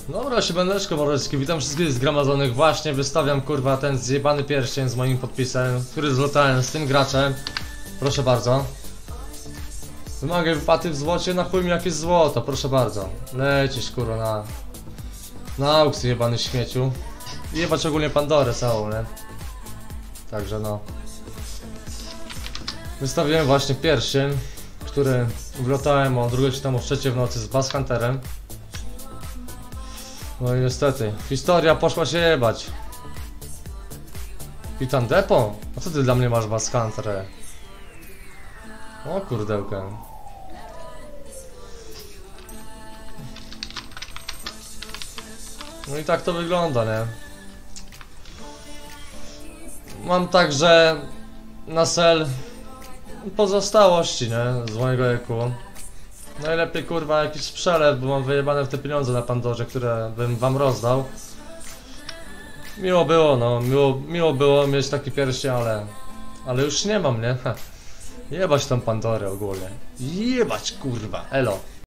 Dobra, siemaneczko mordeczki, witam wszystkich zgromadzonych. Właśnie wystawiam kurwa ten zjebany pierścień z moim podpisem, który zlotałem z tym graczem. Proszę bardzo. Wymagaj wypłaty w złocie, na chuj mi jakieś złoto, proszę bardzo. Lecisz kurwa na aukcję jebany śmieciu. I jebać ogólnie Pandorę całą, nie? Także no. Wystawiłem właśnie pierścień, który wlotałem o 2 czy tam o 3 w nocy z Bass Hunterem. No i niestety, historia poszła się jebać. Witam Depo? A co ty dla mnie masz, Bass Hunter? O kurdełkę. No i tak to wygląda, nie? Mam także na sel pozostałości, nie? Z mojego eku. Najlepiej kurwa jakiś przelew, bo mam wyjebane w te pieniądze na Pandorze, które bym wam rozdał. Miło było, no, miło było mieć taki pierścień, ale już nie mam, nie? Jebać tą Pandorę ogólnie. Jebać kurwa, elo.